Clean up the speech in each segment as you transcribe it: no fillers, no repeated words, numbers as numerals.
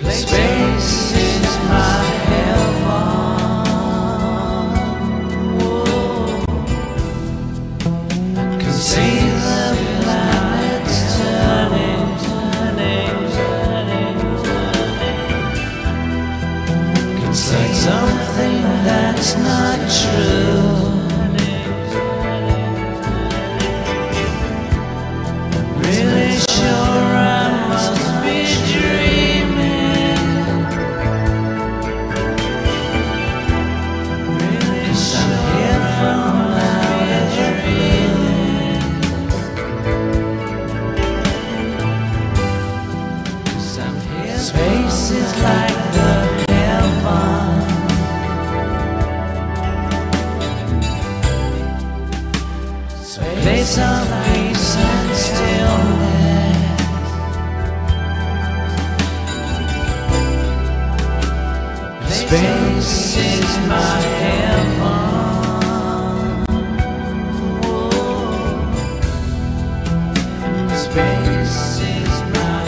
Space is my heaven. Whoa. Can see the planets turning, turning, turning, turning. Can say something that's not true. Really sure I must be dreaming. Really sure I'm here from outer dreaming. 'Cause I'm here. Space is like the heaven. Place of peace and stillness. Space is my heaven. Whoa. Space is my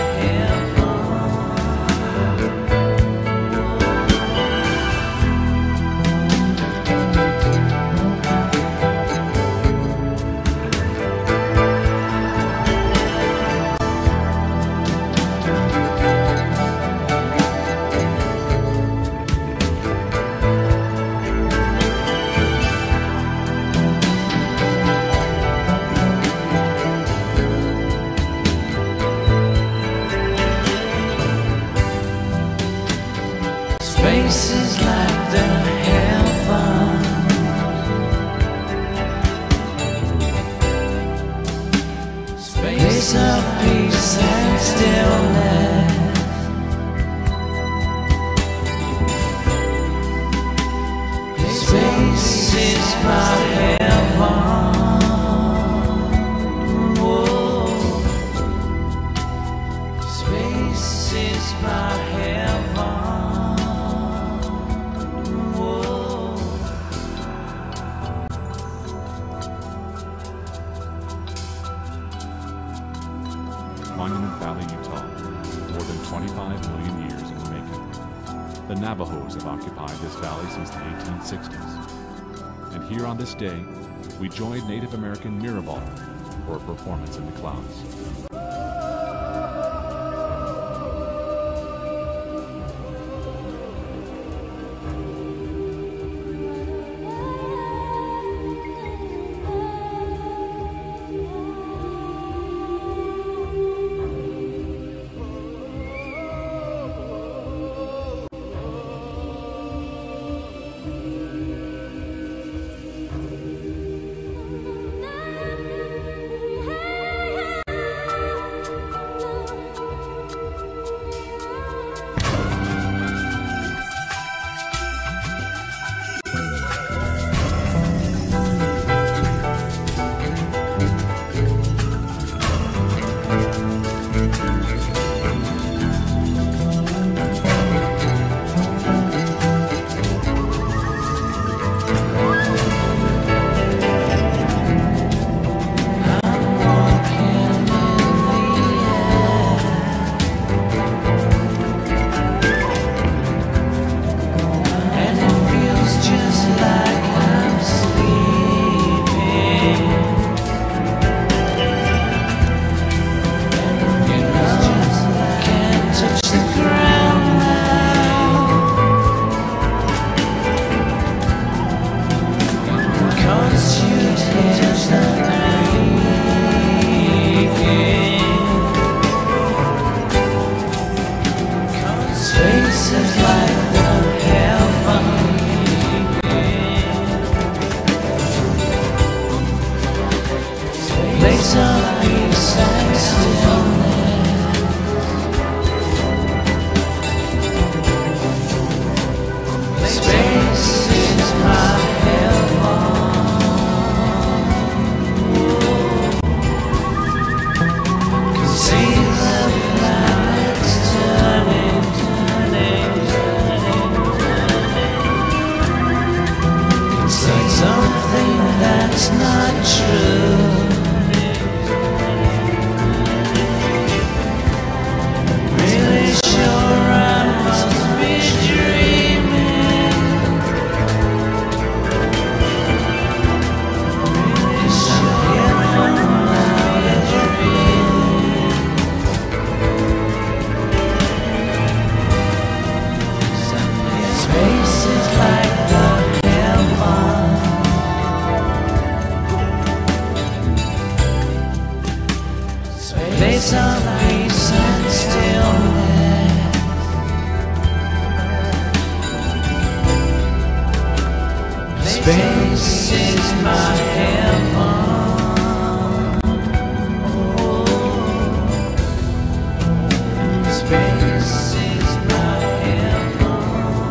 Space is like the heaven. Space of peace and stillness. Space is my heaven. Whoa. Space is my heaven. Monument Valley, Utah, more than 25 million years in the making. The Navajos have occupied this valley since the 1860s. And here on this day, we joined Native American Mirabal for a performance in the clouds. See the planets turning, turning, turning. Space is my heaven. Space is my heaven.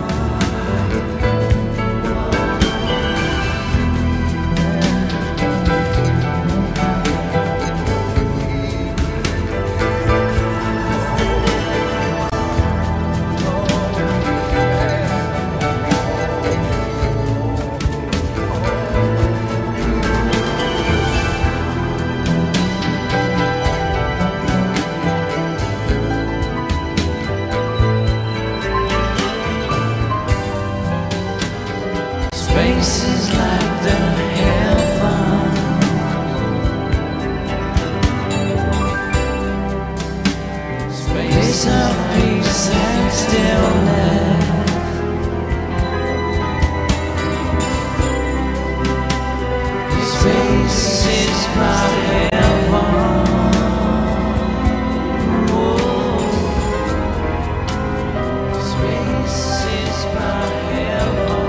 Space is like the heaven. Space of peace and stillness. Space is my heaven. Space is my heaven.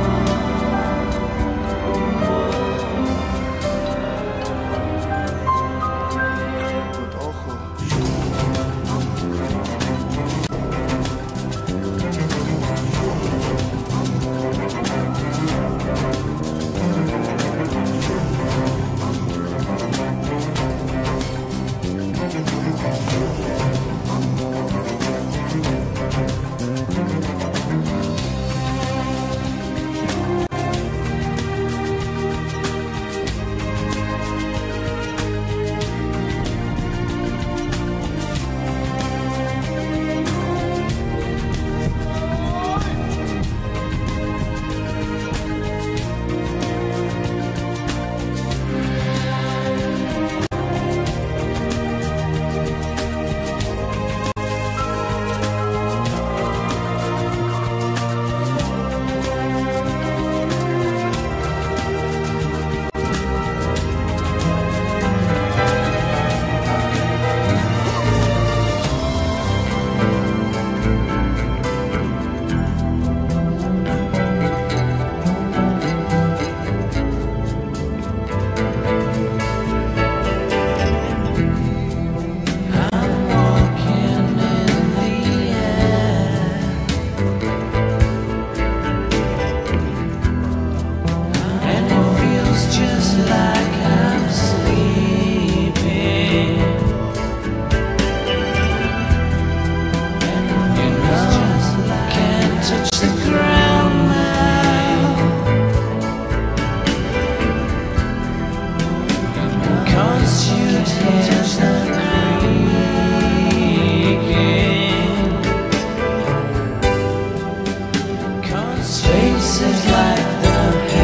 Space is like the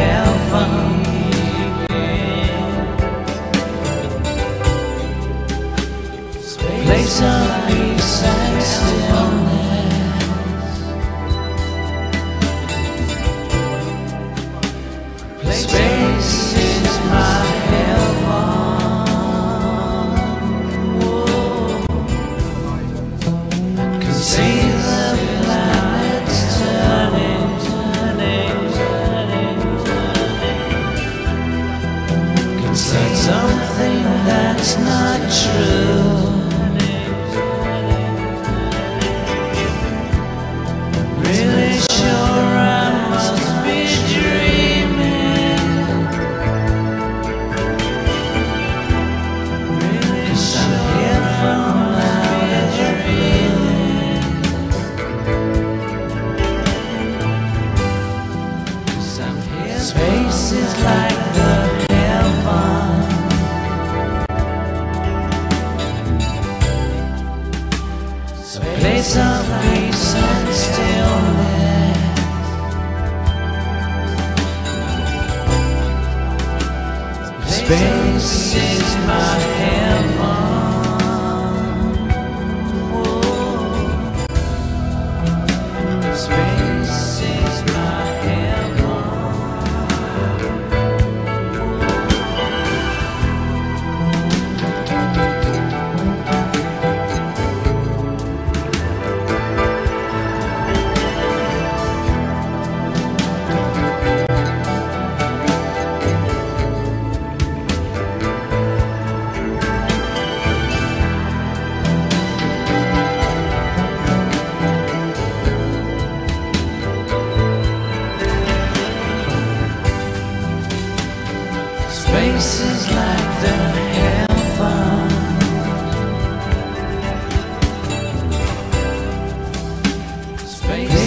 heaven. Place of peace and stillness. Space is my heaven. Can see the planets turning. Can say something that's not true. Really sure I must be dreaming. Really sure I'm here from outer dreaming. 'Cause I'm here. Space is like the heaven. Place of peace and stillness. Space is my heaven. Space is my heaven.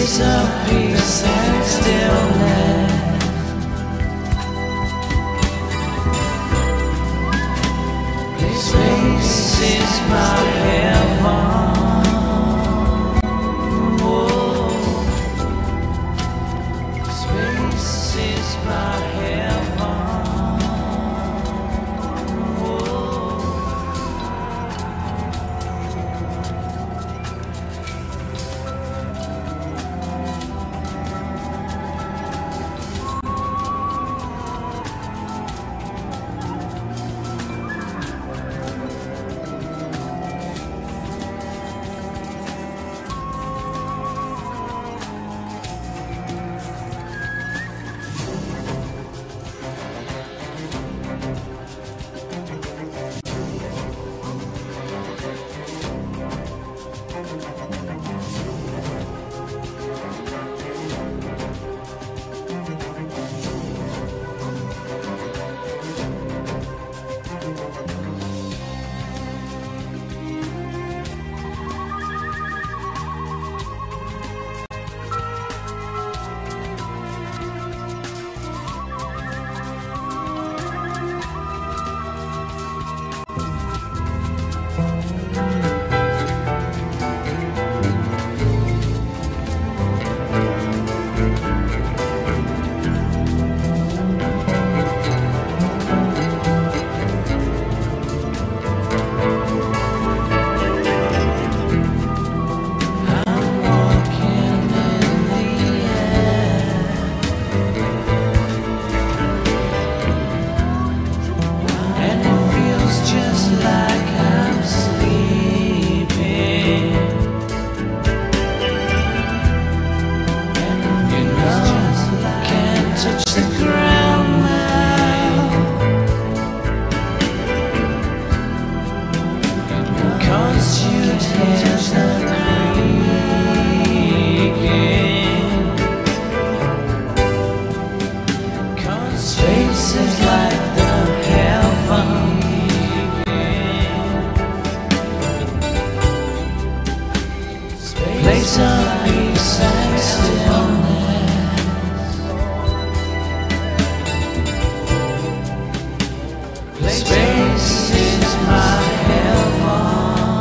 place of peace and stillness. Space is my heaven. Oh, space is my heaven. Place of peace and stillness. Space is my heaven.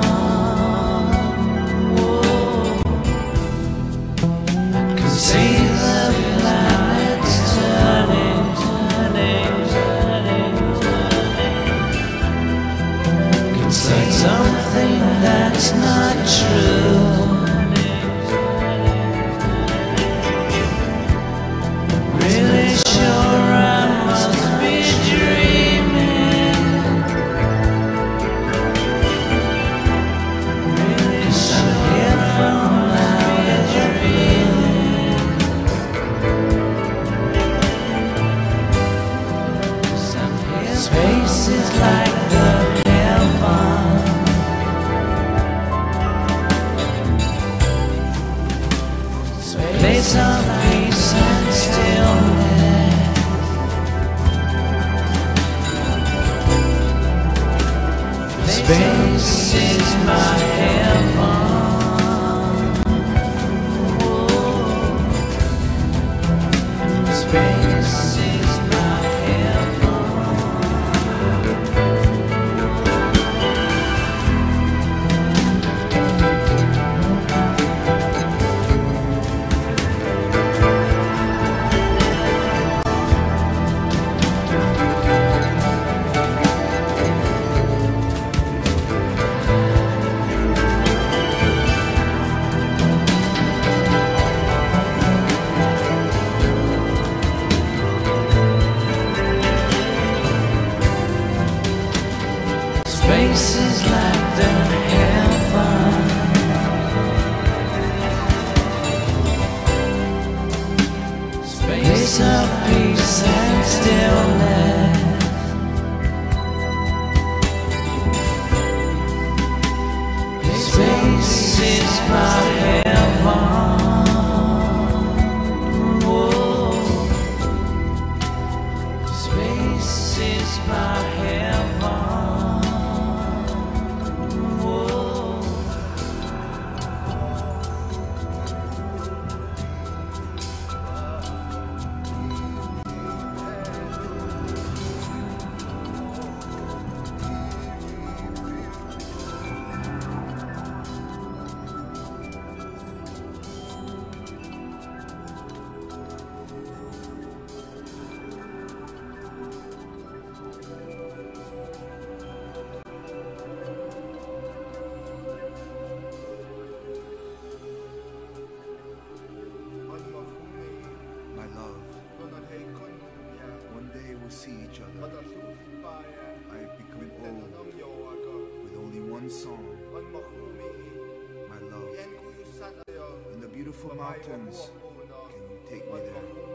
Whoa. I can see the planets turning, turning, turning, turning. Can say something that's not true. Space is like the heaven. Place of peace and stillness. Space is my heaven. Space is my heaven. Space is like the heaven. Space of peace and stillness. Space is my heaven. Whoa. Space is my heaven. one song, my love. In the beautiful mountains, can you take me there?